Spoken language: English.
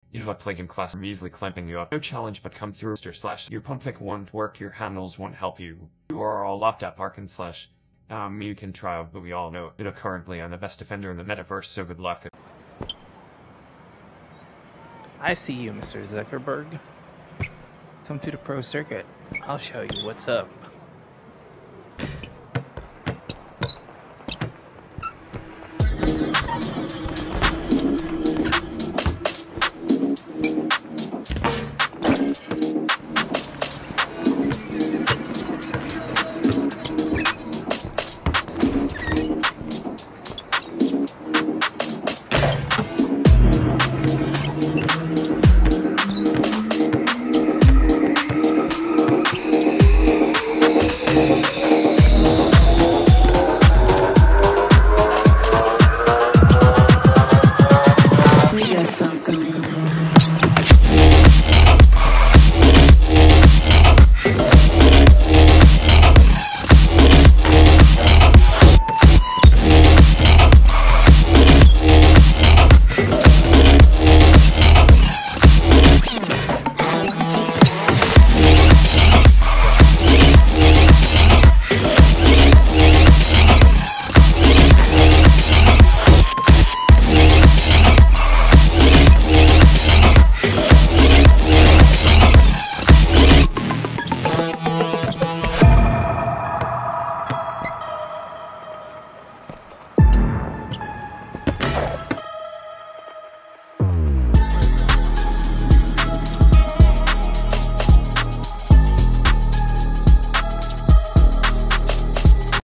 You'd like play GymClass I'm easily clamping you up. No challenge but come through / your pump fake won't work, your handles won't help you. You are all locked up Arkin / you can try but we all know. Currently I'm the best defender in the metaverse, so good luck. I see you, Mr. Zuckerberg. Come to the pro circuit. I'll show you what's up.